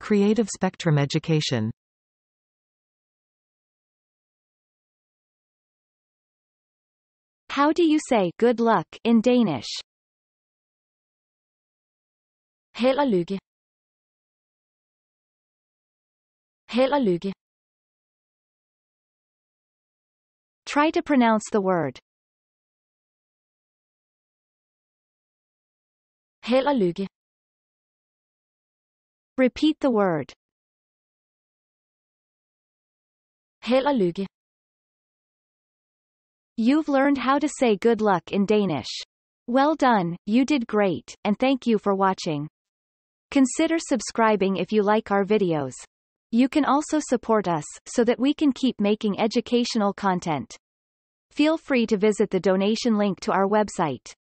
Creative spectrum education. How do you say good luck in Danish? Held og lykke. Held og lykke. Try to pronounce the word. Held og lykke. Repeat the word. Held og lykke. You've learned how to say good luck in Danish. Well done, you did great, and thank you for watching. Consider subscribing if you like our videos. You can also support us, so that we can keep making educational content. Feel free to visit the donation link to our website.